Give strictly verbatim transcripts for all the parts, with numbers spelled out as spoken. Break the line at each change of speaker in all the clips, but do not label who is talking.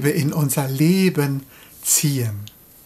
Liebe in unser Leben ziehen.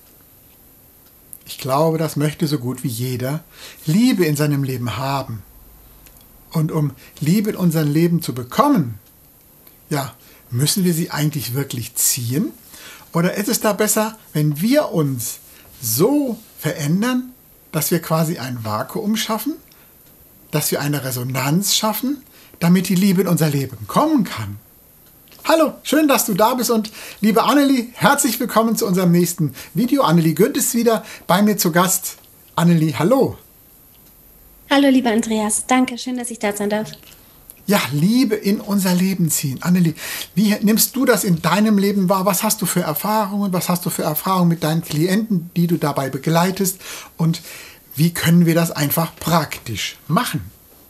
Ich glaube, das möchte so gut wie jeder Liebe in seinem Leben haben. Und um Liebe in unserem Leben zu bekommen, ja, müssen wir sie eigentlich wirklich ziehen? Oder ist es da besser, wenn wir uns so verändern, dass wir quasi ein Vakuum schaffen, dass wir eine Resonanz schaffen, damit die Liebe in unser Leben kommen kann? Hallo, schön, dass du da bist und liebe Annelie, herzlich willkommen zu unserem nächsten Video. Annelie Günd ist wieder bei mir zu Gast. Annelie, hallo.
Hallo, lieber Andreas. Danke, schön, dass ich da sein darf.
Ja, Liebe in unser Leben ziehen. Annelie, wie nimmst du das in deinem Leben wahr? Was hast du für Erfahrungen? Was hast du für Erfahrungen mit deinen Klienten, die du dabei begleitest? Und wie können wir das einfach praktisch machen?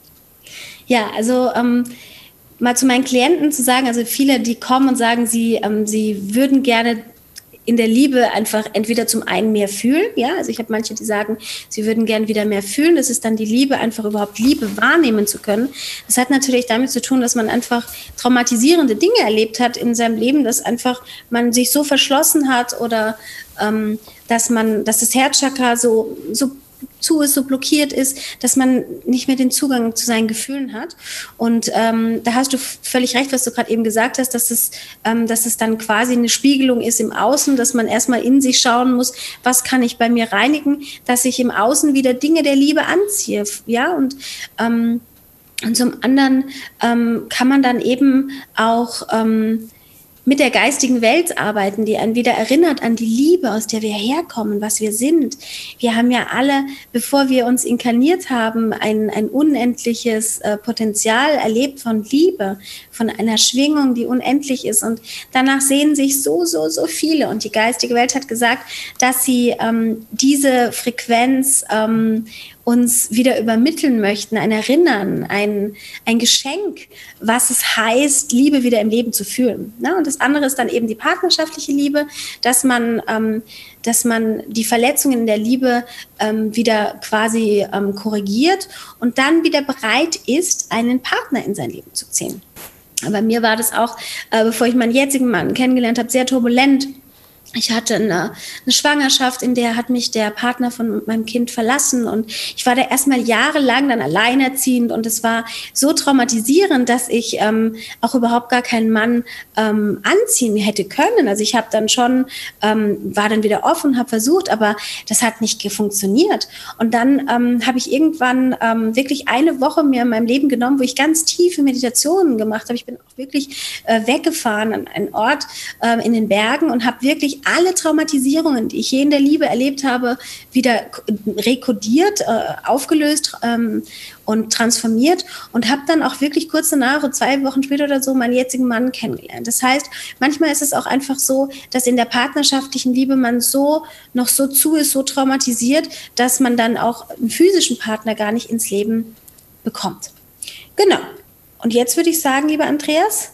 Ja, also ähm, mal zu meinen Klienten zu sagen, also viele, die kommen und sagen, sie, ähm, sie würden gerne in der Liebe einfach entweder zum einen mehr fühlen, ja, also ich habe manche, die sagen, sie würden gern wieder mehr fühlen, das ist dann die Liebe, einfach überhaupt Liebe wahrnehmen zu können. Das hat natürlich damit zu tun, dass man einfach traumatisierende Dinge erlebt hat in seinem Leben, dass einfach man sich so verschlossen hat oder ähm, dass man, dass das Herzchakra so, so zu ist, so blockiert ist, dass man nicht mehr den Zugang zu seinen Gefühlen hat. Und ähm, da hast du völlig recht, was du gerade eben gesagt hast, dass es, ähm, dass es dann quasi eine Spiegelung ist im Außen, dass man erstmal in sich schauen muss, was kann ich bei mir reinigen, dass ich im Außen wieder Dinge der Liebe anziehe. Ja, und ähm, und zum anderen ähm, kann man dann eben auch ähm, mit der geistigen Welt arbeiten, die einen wieder erinnert an die Liebe, aus der wir herkommen, was wir sind. Wir haben ja alle, bevor wir uns inkarniert haben, ein, ein unendliches äh, Potenzial erlebt von Liebe, von einer Schwingung, die unendlich ist. Und danach sehen sich so, so, so viele. Und die geistige Welt hat gesagt, dass sie ähm, diese Frequenz ähm, uns wieder übermitteln möchten, ein Erinnern, ein, ein Geschenk, was es heißt, Liebe wieder im Leben zu fühlen. Ne? Und das andere ist dann eben die partnerschaftliche Liebe, dass man, ähm, dass man die Verletzungen in der Liebe ähm, wieder quasi ähm, korrigiert und dann wieder bereit ist, einen Partner in sein Leben zu ziehen. Bei mir war das auch, äh, bevor ich meinen jetzigen Mann kennengelernt habe, sehr turbulent. Ich hatte eine, eine Schwangerschaft, in der hat mich der Partner von meinem Kind verlassen und ich war da erstmal jahrelang dann alleinerziehend und es war so traumatisierend, dass ich ähm, auch überhaupt gar keinen Mann ähm, anziehen hätte können. Also ich habe dann schon, ähm, war dann wieder offen, habe versucht, aber das hat nicht funktioniert. Und dann ähm, habe ich irgendwann ähm, wirklich eine Woche mir in meinem Leben genommen, wo ich ganz tiefe Meditationen gemacht habe. Ich bin auch wirklich äh, weggefahren an einen Ort äh, in den Bergen und habe wirklich alle Traumatisierungen, die ich je in der Liebe erlebt habe, wieder rekodiert, äh, aufgelöst ähm, und transformiert und habe dann auch wirklich kurz danach, zwei Wochen später oder so, meinen jetzigen Mann kennengelernt. Das heißt, manchmal ist es auch einfach so, dass in der partnerschaftlichen Liebe man so noch so zu ist, so traumatisiert, dass man dann auch einen physischen Partner gar nicht ins Leben bekommt. Genau. Und jetzt würde ich sagen, lieber Andreas.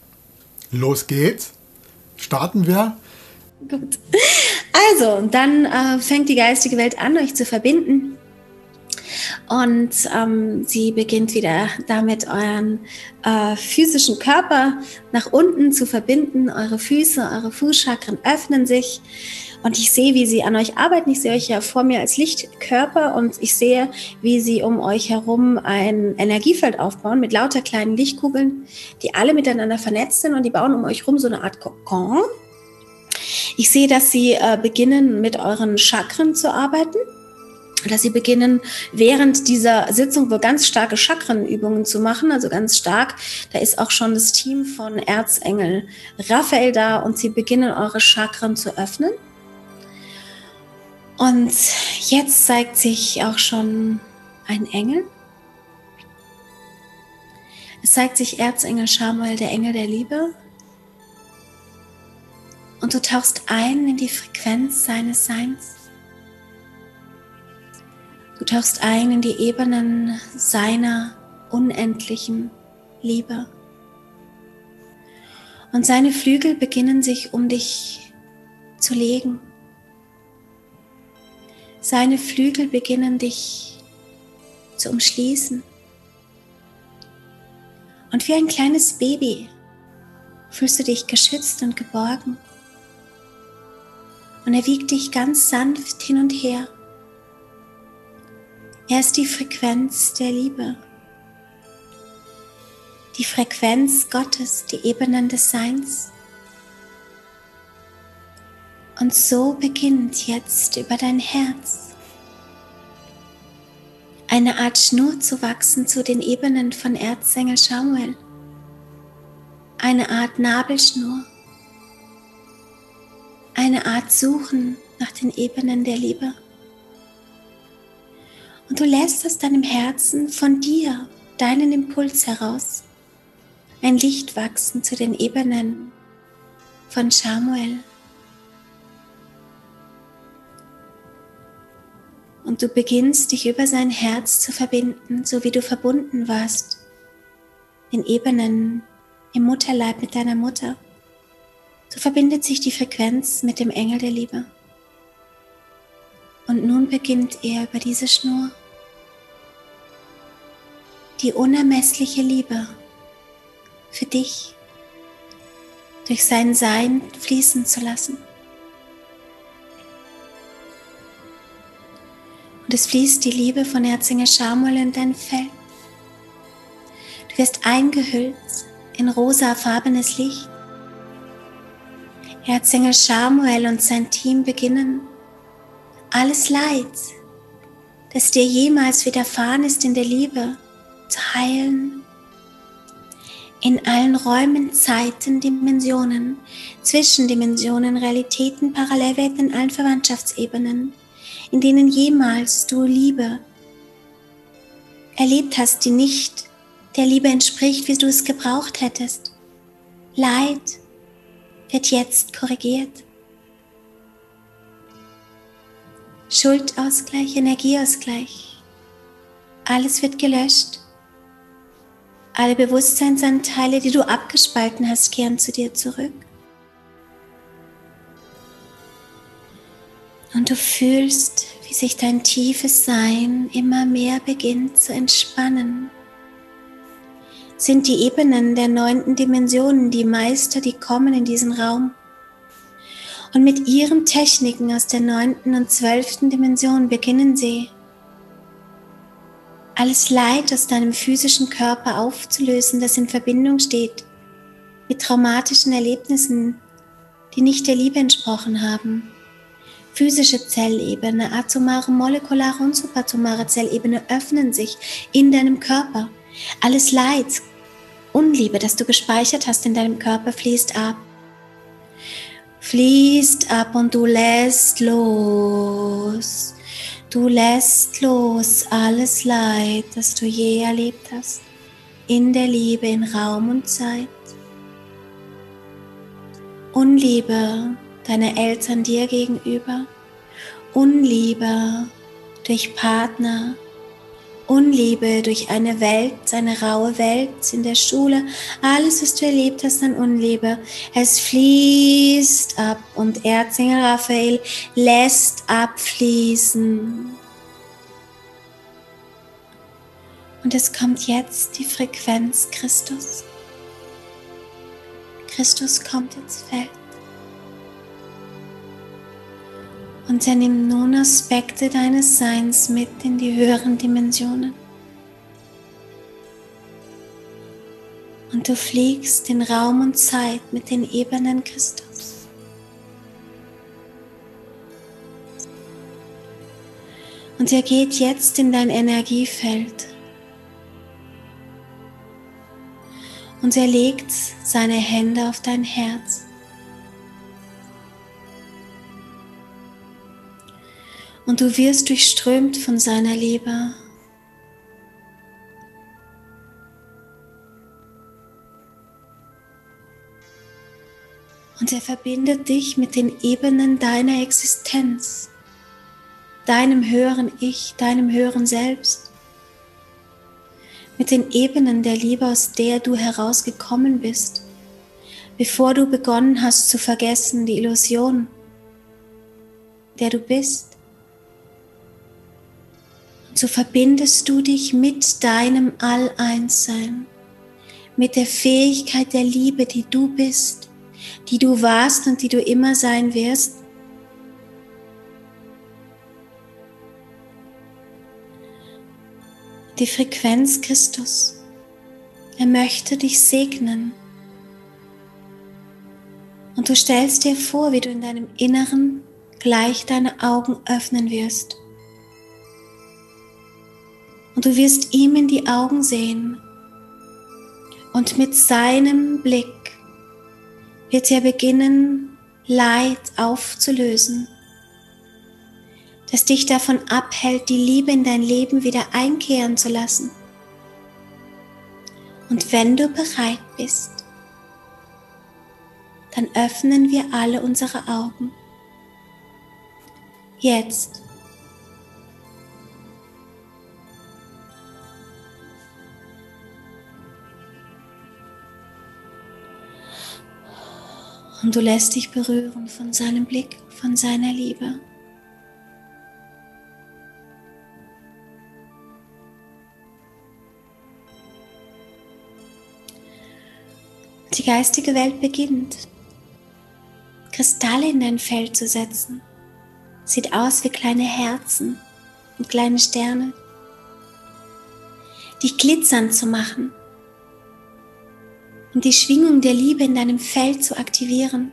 Los geht's. Starten wir.
Gut. Also, dann äh, fängt die geistige Welt an, euch zu verbinden. Und ähm, sie beginnt wieder damit, euren äh, physischen Körper nach unten zu verbinden. Eure Füße, eure Fußchakren öffnen sich. Und ich sehe, wie sie an euch arbeiten. Ich sehe euch ja vor mir als Lichtkörper und ich sehe, wie sie um euch herum ein Energiefeld aufbauen mit lauter kleinen Lichtkugeln, die alle miteinander vernetzt sind und die bauen um euch herum so eine Art Kokon. Ich sehe, dass sie äh, beginnen, mit euren Chakren zu arbeiten, dass sie beginnen, während dieser Sitzung wohl ganz starke Chakrenübungen zu machen, also ganz stark. Da ist auch schon das Team von Erzengel Raphael da und sie beginnen, eure Chakren zu öffnen. Und jetzt zeigt sich auch schon ein Engel. Es zeigt sich Erzengel Schamuel, der Engel der Liebe. Und du tauchst ein in die Frequenz seines Seins. Du tauchst ein in die Ebenen seiner unendlichen Liebe. Und seine Flügel beginnen sich um dich zu legen. Seine Flügel beginnen dich zu umschließen. Und wie ein kleines Baby fühlst du dich geschützt und geborgen. Und er wiegt dich ganz sanft hin und her. Er ist die Frequenz der Liebe. Die Frequenz Gottes, die Ebenen des Seins. Und so beginnt jetzt über dein Herz eine Art Schnur zu wachsen zu den Ebenen von Erzengel Chamuel. Eine Art Nabelschnur. Eine Art Suchen nach den Ebenen der Liebe. Und du lässt aus deinem Herzen von dir, deinen Impuls heraus, ein Licht wachsen zu den Ebenen von Chamuel. Und du beginnst, dich über sein Herz zu verbinden, so wie du verbunden warst, in Ebenen im Mutterleib mit deiner Mutter. So verbindet sich die Frequenz mit dem Engel der Liebe. Und nun beginnt er über diese Schnur die unermessliche Liebe für dich durch sein Sein fließen zu lassen. Und es fließt die Liebe von Erzengel Chamuel in dein Feld. Du wirst eingehüllt in rosafarbenes Licht. Erzengel Chamuel und sein Team beginnen, alles Leid, das dir jemals widerfahren ist in der Liebe, zu heilen. In allen Räumen, Zeiten, Dimensionen, Zwischendimensionen, Realitäten, Parallelwelten, in allen Verwandtschaftsebenen, in denen jemals du Liebe erlebt hast, die nicht der Liebe entspricht, wie du es gebraucht hättest. Leid wird jetzt korrigiert. Schuldausgleich, Energieausgleich. Alles wird gelöscht. Alle Bewusstseinsanteile, die du abgespalten hast, kehren zu dir zurück. Und du fühlst, wie sich dein tiefes Sein immer mehr beginnt zu entspannen. Sind die Ebenen der neunten Dimensionen, die Meister, die kommen in diesen Raum und mit ihren Techniken aus der neunten und zwölften Dimension beginnen sie, alles Leid aus deinem physischen Körper aufzulösen, das in Verbindung steht mit traumatischen Erlebnissen, die nicht der Liebe entsprochen haben. Physische Zellebene, atomare, molekulare und subatomare Zellebene öffnen sich in deinem Körper. Alles Leid, Unliebe, das du gespeichert hast in deinem Körper, fließt ab. Fließt ab und du lässt los. Du lässt los alles Leid, das du je erlebt hast, in der Liebe, in Raum und Zeit. Unliebe deiner Eltern dir gegenüber, Unliebe durch Partner, Unliebe durch eine Welt, eine raue Welt in der Schule, alles, was du erlebt hast an Unliebe, es fließt ab und Erzengel Raphael lässt abfließen. Und es kommt jetzt die Frequenz Christus. Christus kommt ins Feld. Und er nimmt nun Aspekte deines Seins mit in die höheren Dimensionen. Und du fliegst in Raum und Zeit mit den Ebenen Christus. Und er geht jetzt in dein Energiefeld. Und er legt seine Hände auf dein Herz. Und du wirst durchströmt von seiner Liebe. Und er verbindet dich mit den Ebenen deiner Existenz, deinem höheren Ich, deinem höheren Selbst, mit den Ebenen der Liebe, aus der du herausgekommen bist, bevor du begonnen hast zu vergessen, die Illusion, der du bist. So verbindest du dich mit deinem All-Eins-Sein, mit der Fähigkeit der Liebe, die du bist, die du warst und die du immer sein wirst. Die Frequenz Christus. Er möchte dich segnen. Und du stellst dir vor, wie du in deinem Inneren gleich deine Augen öffnen wirst. Und du wirst ihm in die Augen sehen. Und mit seinem Blick wird er beginnen, Leid aufzulösen, das dich davon abhält, die Liebe in dein Leben wieder einkehren zu lassen. Und wenn du bereit bist, dann öffnen wir alle unsere Augen. Jetzt. Und du lässt dich berühren von seinem Blick, von seiner Liebe. Die geistige Welt beginnt, Kristalle in dein Feld zu setzen. Sieht aus wie kleine Herzen und kleine Sterne. Dich glitzernd zu machen und die Schwingung der Liebe in deinem Feld zu aktivieren,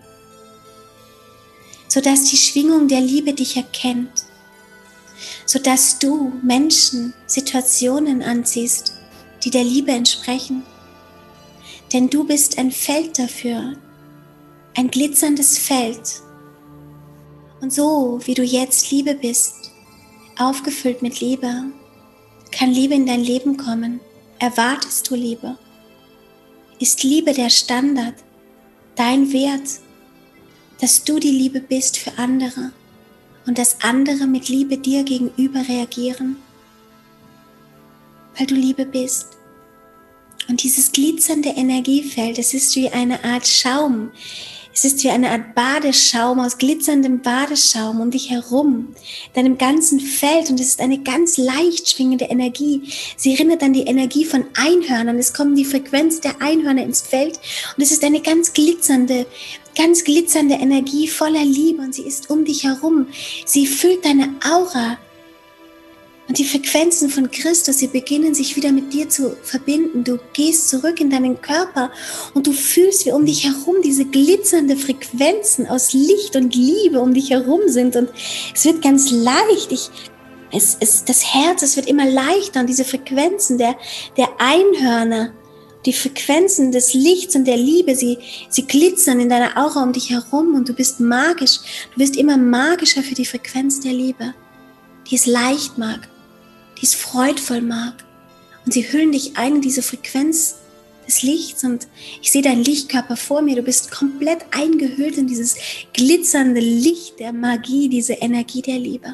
sodass die Schwingung der Liebe dich erkennt, sodass du Menschen, Situationen anziehst, die der Liebe entsprechen. Denn du bist ein Feld dafür, ein glitzerndes Feld. Und so, wie du jetzt Liebe bist, aufgefüllt mit Liebe, kann Liebe in dein Leben kommen. Erwartest du Liebe? Ist Liebe der Standard, dein Wert, dass du die Liebe bist für andere und dass andere mit Liebe dir gegenüber reagieren, weil du Liebe bist? Und dieses glitzernde Energiefeld, es ist wie eine Art Schaum. Es ist wie eine Art Badeschaum aus glitzerndem Badeschaum um dich herum, deinem ganzen Feld. Und es ist eine ganz leicht schwingende Energie. Sie erinnert an die Energie von Einhörnern. Es kommt die Frequenz der Einhörner ins Feld. Und es ist eine ganz glitzernde, ganz glitzernde Energie voller Liebe. Und sie ist um dich herum. Sie füllt deine Aura. Und die Frequenzen von Christus, sie beginnen sich wieder mit dir zu verbinden. Du gehst zurück in deinen Körper und du fühlst, wie um dich herum diese glitzernde Frequenzen aus Licht und Liebe um dich herum sind. Und es wird ganz leicht. Ich, es, es, das Herz, es wird immer leichter. Und diese Frequenzen der, der Einhörner, die Frequenzen des Lichts und der Liebe, sie, sie glitzern in deiner Aura um dich herum. Und du bist magisch. Du wirst immer magischer für die Frequenz der Liebe, die es leicht mag, die es freudvoll mag. Und sie hüllen dich ein in diese Frequenz des Lichts. Und ich sehe deinen Lichtkörper vor mir. Du bist komplett eingehüllt in dieses glitzernde Licht der Magie, diese Energie der Liebe.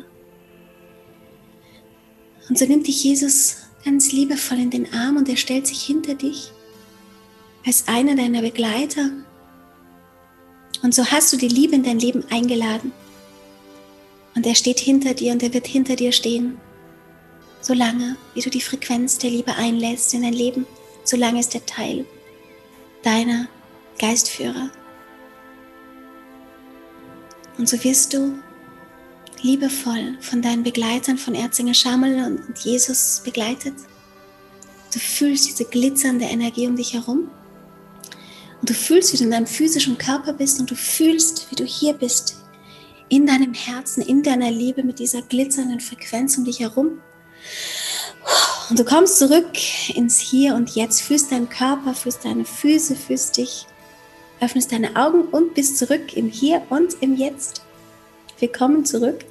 Und so nimmt dich Jesus ganz liebevoll in den Arm und er stellt sich hinter dich als einer deiner Begleiter. Und so hast du die Liebe in dein Leben eingeladen. Und er steht hinter dir und er wird hinter dir stehen. Solange, wie du die Frequenz der Liebe einlässt in dein Leben, solange ist er Teil deiner Geistführer. Und so wirst du liebevoll von deinen Begleitern, von Erzinger Schamal und Jesus begleitet. Du fühlst diese glitzernde Energie um dich herum. Und du fühlst, wie du in deinem physischen Körper bist und du fühlst, wie du hier bist, in deinem Herzen, in deiner Liebe mit dieser glitzernden Frequenz um dich herum. Und du kommst zurück ins Hier und Jetzt, fühlst deinen Körper, fühlst deine Füße, fühlst dich, öffnest deine Augen und bist zurück im Hier und im Jetzt. Willkommen zurück.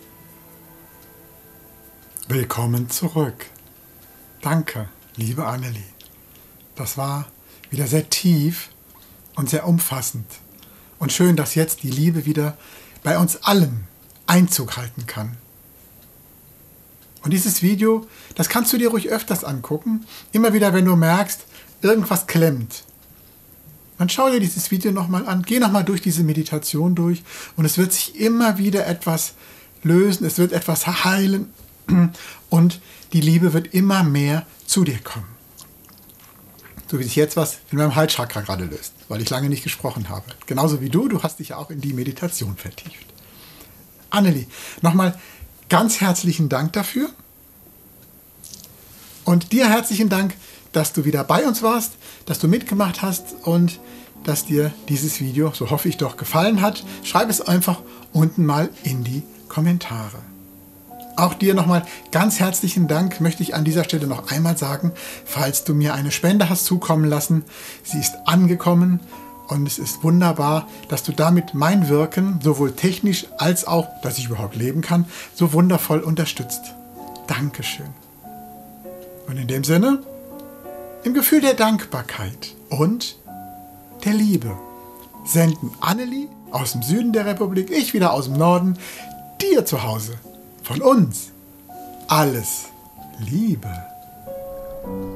Willkommen zurück. Danke, liebe Annelie. Das war wieder sehr tief und sehr umfassend. Und schön, dass jetzt die Liebe wieder bei uns allen Einzug halten kann. Und dieses Video, das kannst du dir ruhig öfters angucken. Immer wieder, wenn du merkst, irgendwas klemmt. Dann schau dir dieses Video nochmal an. Geh nochmal durch diese Meditation durch. Und es wird sich immer wieder etwas lösen. Es wird etwas heilen. Und die Liebe wird immer mehr zu dir kommen. so wie sich jetzt was in meinem Halschakra gerade löst, weil ich lange nicht gesprochen habe. Genauso wie du, du hast dich ja auch in die Meditation vertieft. Annelie, nochmal ganz herzlichen Dank dafür. Und dir herzlichen Dank, dass du wieder bei uns warst, dass du mitgemacht hast und dass dir dieses Video, so hoffe ich doch, gefallen hat. Schreib es einfach unten mal in die Kommentare. Auch dir nochmal ganz herzlichen Dank, möchte ich an dieser Stelle noch einmal sagen, falls du mir eine Spende hast zukommen lassen. Sie ist angekommen und es ist wunderbar, dass du damit mein Wirken, sowohl technisch als auch, dass ich überhaupt leben kann, so wundervoll unterstützt. Dankeschön. Und in dem Sinne, im Gefühl der Dankbarkeit und der Liebe senden Annelie aus dem Süden der Republik, ich wieder aus dem Norden, dir zu Hause, von uns, alles Liebe.